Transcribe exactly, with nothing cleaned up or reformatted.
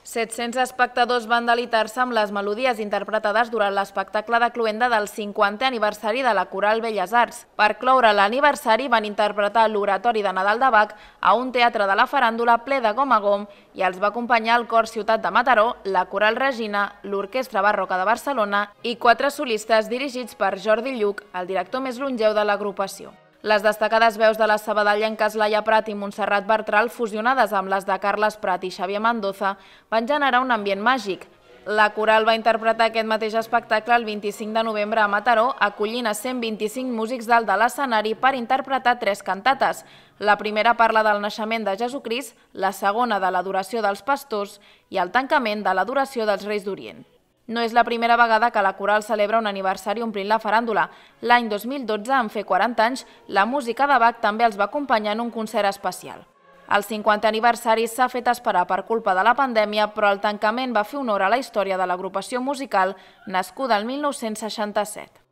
set-cents espectadors van delitar-se amb les melodies interpretades durant l'espectacle de cloenda del cinquantè aniversari de la Coral Belles Arts. Per cloure l'aniversari van interpretar l'oratori de Nadal de Bach a un teatre de la faràndula ple de gom a gom i els va acompanyar el Cor Ciutat de Mataró, la Coral Regina, l'Orquestra Barroca de Barcelona i quatre solistes dirigits per Jordi Lluc, el director més longeu de l'agrupació. Les destacades veus de les sabadellenques Laia Prat i Montserrat Bartral, fusionades amb les de Carles Prat i Xavier Mendoza, van generar un ambient màgic. La coral va interpretar aquest mateix espectacle el vint-i-cinc de novembre a Mataró, acollint a cent vint-i-cinc músics dalt de l'escenari per interpretar tres cantates. La primera parla del naixement de Jesucrist, la segona de l'adoració dels pastors i el tancament de l'adoració dels Reis d'Orient. No és la primera vegada que la coral celebra un aniversari omplint la faràndula. L'any dos mil dotze, en fer quaranta anys, la música de Bach també els va acompanyar en un concert especial. El cinquantè aniversari s'ha fet esperar per culpa de la pandèmia, però el tancament va fer honor a la història de l'agrupació musical nascuda el mil nou-cents seixanta-set.